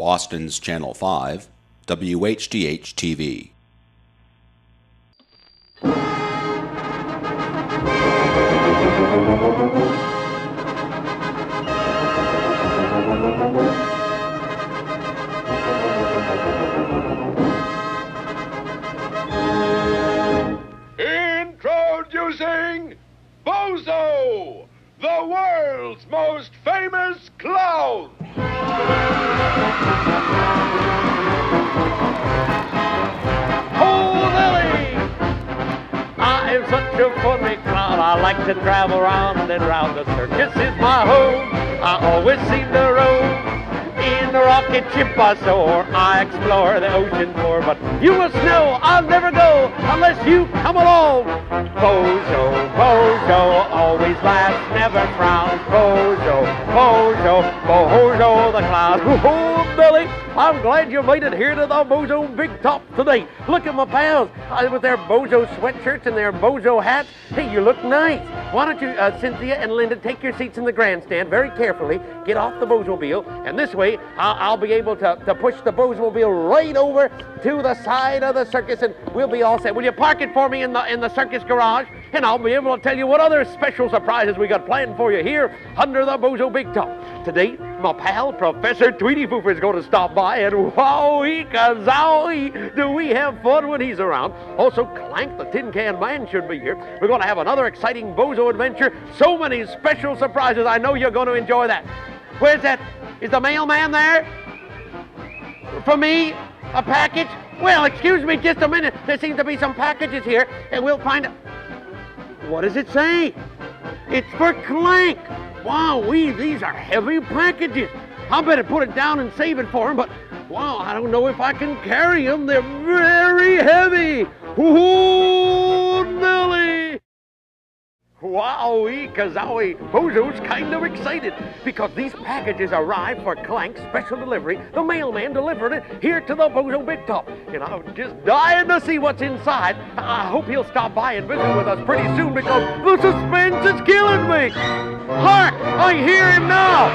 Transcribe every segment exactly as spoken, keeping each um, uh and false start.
Boston's Channel five, W H D H T V. Introducing Bozo, the world's most famous clown. Oh, Lily! I am such a funny clown. I like to travel round and round. The circus is my home. I always seem to roam. In the rocket ship I soar, I explore the ocean floor. But you must know I'll never go unless you come along. Bozo, Bozo, always laughs, never frowns. Bozo, Bozo, Bozo the Clown. Oh, Billy, I'm glad you made it here to the Bozo Big Top today. Look at my pals uh, with their Bozo sweatshirts and their Bozo hats. Hey, you look nice. Why don't you, uh, Cynthia and Linda, take your seats in the grandstand very carefully, get off the Bozomobile, and this way I'll, I'll be able to, to push the Bozomobile right over to the side of the circus, and we'll be all set. Will you park it for me in the in the circus garage, and I'll be able to tell you what other special surprises we got planned for you here under the Bozo Big Top. Today, my pal, Professor Tweety Foofer, is going to stop by, and wowee kazowie, do we have fun when he's around. Also, Clank, the Tin Can Man, should be here. We're going to have another exciting Bozo adventure. So many special surprises. I know you're going to enjoy that. Where's that? Is the mailman there? For me? A package? Well, excuse me just a minute. There seems to be some packages here, and we'll find out. What does it say? It's for Clank. Wow, we, these are heavy packages. I better put it down and save it for him, but wow, I don't know if I can carry them. They're very heavy. Ooh, Nelly. Wowee kazowie, Bozo's kind of excited because these packages arrived for Clank's special delivery. The mailman delivered it here to the Bozo Big Top, and I'm just dying to see what's inside. I hope he'll stop by and visit with us pretty soon because the suspense is killing me. Hark! I hear him now!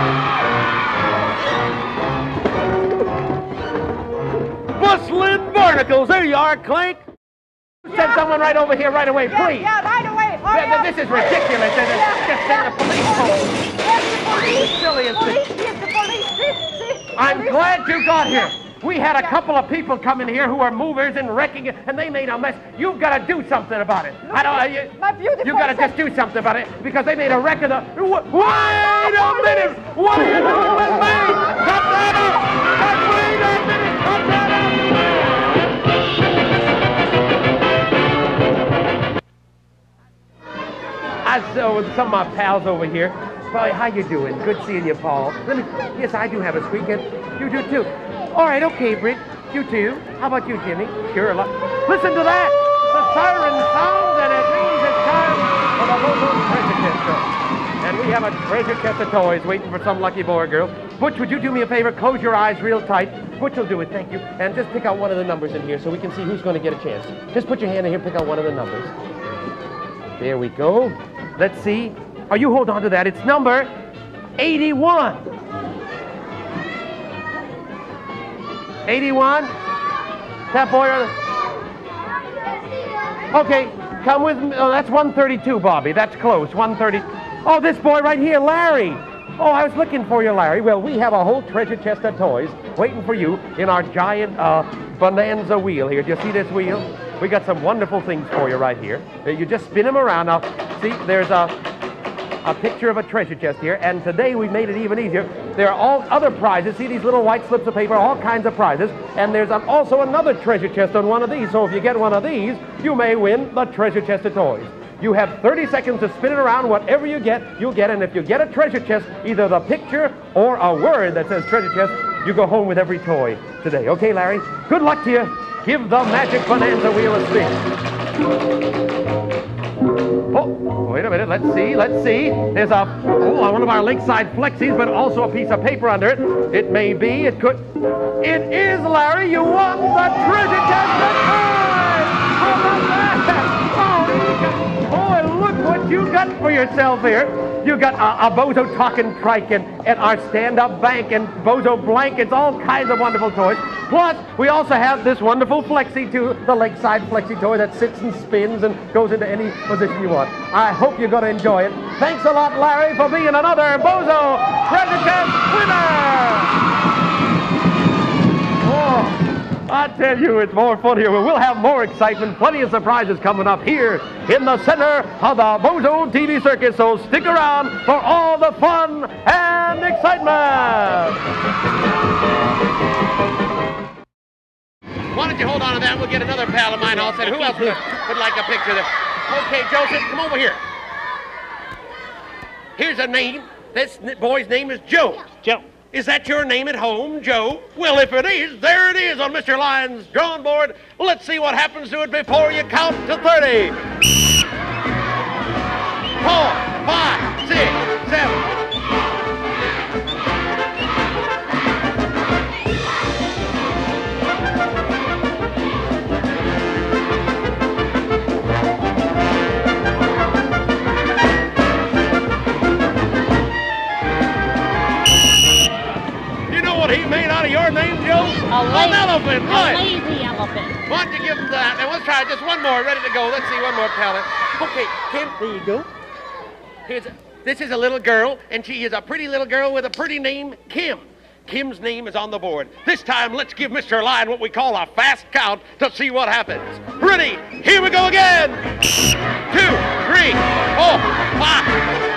Bustling barnacles! There you are, Clank! Send someone right over here right away, please. Yeah, yeah, right away. Hurry Th- up. This is ridiculous. Yeah. Just send the police home. Yes, the police. Silly and Police, sick. yes, the police. See, see, I'm police. glad you got here. We had a couple of people come in here who are movers and wrecking it, and they made a mess. You've got to do something about it. I don't. Uh, you, My beautiful you got to just do something about it because they made a wreck of the. Wait a minute! What are you doing with me? Cut that up! Cut, wait a minute! Cut that up! I saw with some of my pals over here. Well, how you doing? Good seeing you, Paul. Let me. Yes, I do have a squeak, and you do too. All right, okay, Britt. You too. How about you, Jimmy? Sure. Lo- Listen to that. The siren sounds, and it means it's time for the Bozo treasure chest show. And we have a treasure chest of toys waiting for some lucky boy or girl. Butch, would you do me a favor? Close your eyes real tight. Butch will do it, thank you. And just pick out one of the numbers in here so we can see who's going to get a chance. Just put your hand in here and pick out one of the numbers. There we go. Let's see. Oh, you hold on to that. It's number eighty-one. eighty-one? That boy or the... Okay, come with me. Oh, that's one thirty-two, Bobby. That's close. one thirty. Oh, this boy right here, Larry. Oh, I was looking for you, Larry. Well, we have a whole treasure chest of toys waiting for you in our giant uh, bonanza wheel here. Do you see this wheel? We got some wonderful things for you right here. Uh, You just spin them around. Now, see, there's a, a picture of a treasure chest here, and today we made it even easier. There are all other prizes. See these little white slips of paper, all kinds of prizes, and there's um, also another treasure chest on one of these, so if you get one of these, you may win the treasure chest of toys. You have thirty seconds to spin it around. Whatever you get, you'll get, and if you get a treasure chest, either the picture or a word that says treasure chest, you go home with every toy today. Okay, Larry? Good luck to you. Give the magic bonanza wheel a spin. Oh, wait a minute. Let's see. Let's see. There's a oh, one of our lakeside flexies, but also a piece of paper under it. It may be. It could. It is, Larry. You won the treasure chest of toys. How about that? Oh, boy, look what you got for yourself here. You got a, a Bozo talking trike and, and our stand-up bank and Bozo blankets, all kinds of wonderful toys. Plus, we also have this wonderful flexi too, the lakeside flexi toy that sits and spins and goes into any position you want. I hope you're going to enjoy it. Thanks a lot, Larry, for being another Bozo Treasure Chest winner. Oh, I tell you, it's more fun here. We'll have more excitement, plenty of surprises coming up here in the center of the Bozo T V Circus, so stick around for all the fun and excitement. Why don't you hold on to that? We'll get another pal of mine all set. Who else would, would like a picture there? Okay, Joseph, come over here. Here's a name. This boy's name is Joe. Joe. Is that your name at home, Joe? Well, if it is, there it is on Mister Lion's drawing board. Let's see what happens to it before you count to thirty. Four, five, six, seven. What he made out of your name, Joe? A An elephant, a right? lazy elephant. Why don't you give him that? Now, let's try just one more. Ready to go. Let's see one more talent. Okay, Kim. There you go. Here's a, this is a little girl, and she is a pretty little girl with a pretty name, Kim. Kim's name is on the board. This time, let's give Mister Lion what we call a fast count to see what happens. Ready? Here we go again. Two, three, four, five.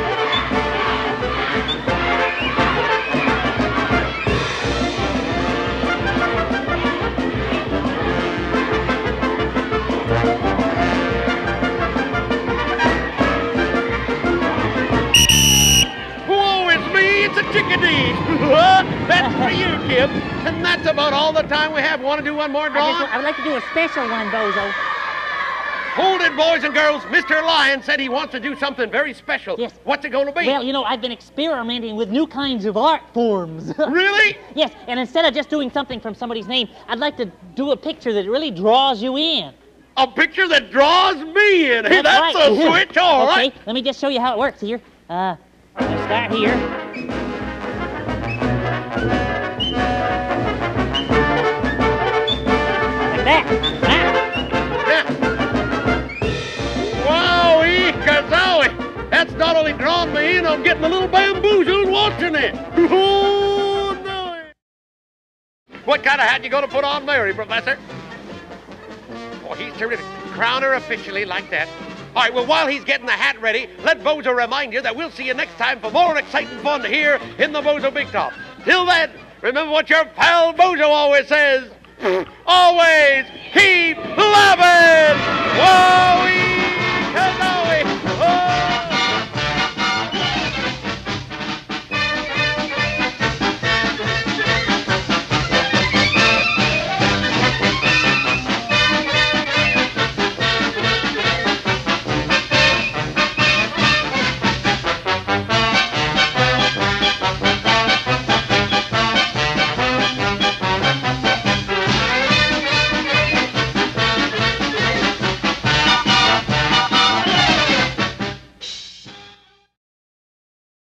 Chickadee. That's for you, Kim. And that's about all the time we have. Want to do one more drawing? I, just, I would like to do a special one, Bozo. Hold it, boys and girls. Mister Lion said he wants to do something very special. Yes. What's it going to be? Well, you know, I've been experimenting with new kinds of art forms. Really? Yes, and instead of just doing something from somebody's name, I'd like to do a picture that really draws you in. A picture that draws me in. Hey, That's, that's right. a switch, all okay, right. Let me just show you how it works here. Uh, I'll start here. Like that. Yeah. Wow-ee, kazowie. That's not only drawing me in, I'm getting a little bamboozled watching it. Oh, no. What kind of hat you going to put on Mary, Professor? Oh, he's terrific. Crown her officially like that. All right, well, while he's getting the hat ready, let Bozo remind you that we'll see you next time for more exciting fun here in the Bozo Big Top. Till then, remember what your pal Bozo always says. Always keep laughing! Whoa!